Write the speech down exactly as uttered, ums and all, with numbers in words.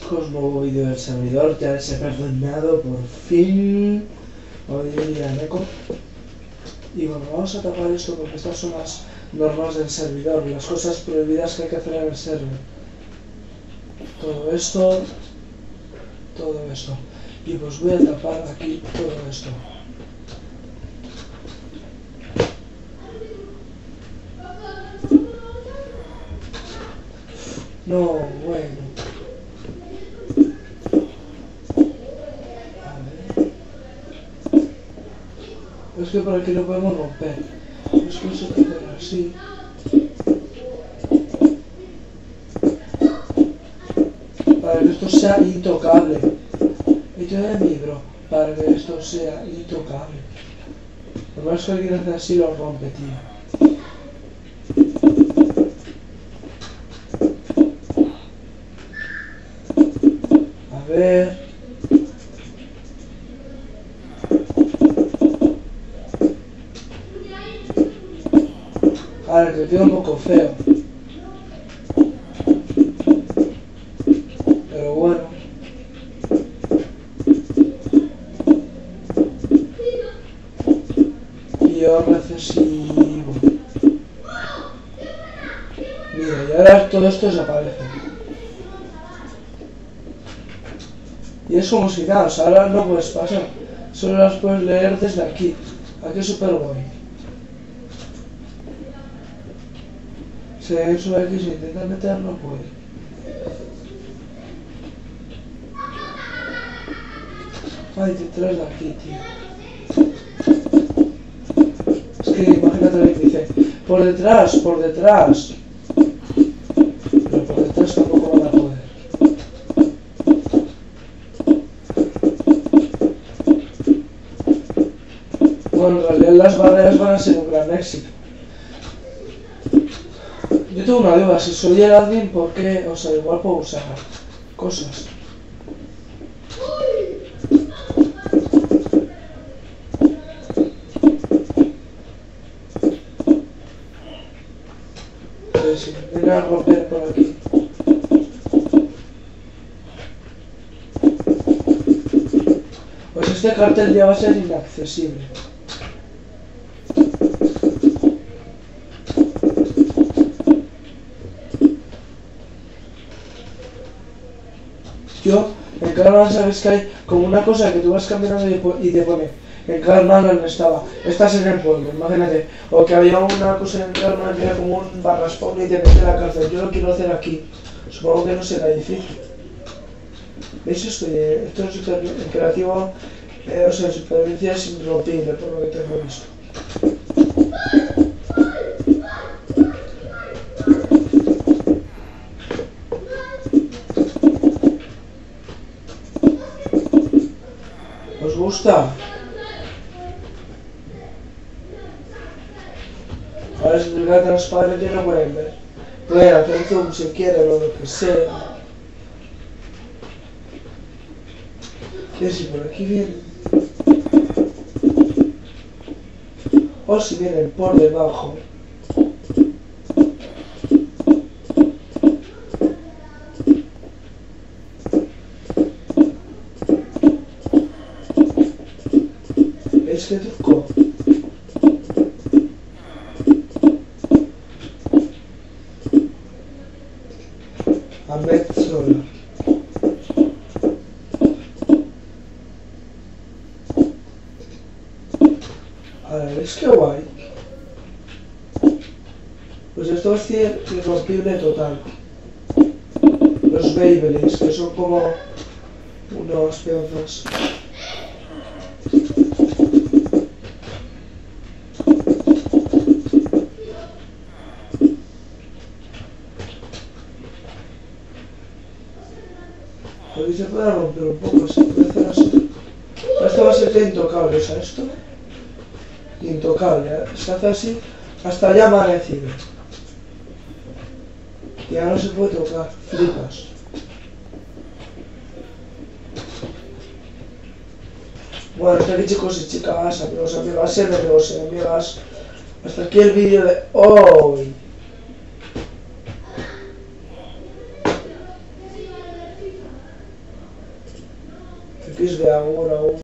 Con un nuevo vídeo del servidor, ya les he perdonado por fin. Voy a ir a Neko. Y bueno, vamos a tapar esto porque estas son las normas del servidor, las cosas prohibidas que hay que hacer en el server. Todo esto, todo esto. Y pues voy a tapar aquí todo esto. No, bueno. Es que por aquí lo podemos romper. Es que eso que hacer así. Para que esto sea intocable. Y yo de mi bro. Para que esto sea intocable. Lo más que alguien hace así lo rompe, tío. A ver. Ahora que queda un poco feo. Pero bueno. Yo recesivo. Mira, y ahora todo esto desaparece. Y es como si nada, o sea, ahora no puedes pasar. Solo las puedes leer desde aquí. Aquí es súper guay. Si eso aquí se intenta meter, no puede. Ay, detrás de aquí, tío. Es que imagínate lo que dice. Por detrás, por detrás. Pero por detrás tampoco van a poder. Bueno, en realidad las barreras van a ser un gran éxito. Yo tengo una duda, si soy el admin, ¿por qué? O sea, igual puedo usar cosas. Entonces, si me viene a romper por aquí. Pues este cartel ya va a ser inaccesible. Yo, en Carnaval sabes que hay como una cosa que tú vas caminando y te pone en Carnaval no estaba, estás en el pueblo, imagínate, o que había una cosa en Carnaval que era como un barra spawn y te mete a la cárcel. Yo lo quiero hacer aquí, supongo que no será difícil. ¿Veis esto? Esto es super, en creativo, eh, o sea, en supervivencia es irrompible por lo que tengo visto. ¿Os gusta? Ahora si tuviera transparente no pueden ver. Pueden hacer zoom si quieren o lo que sea. Y si por aquí vienen. O si vienen por debajo. ¿Veis qué truco? Ahmed Sola. Ahora, ¿ves qué guay? Pues esto va a ser irrompible total. Los Beyblades, que son como unos peonzas. Aquí se puede romper un poco, se puede hacer así. Esto va a ser intocable, ¿sabes esto? Intocable, ¿eh? Se hace así hasta ya amanecido. Y ya no se puede tocar, flipas. Bueno, hasta aquí chicos y chicas, amigos, amigas, amigos y amigas. Hasta aquí el vídeo de hoy. X de agur, agur.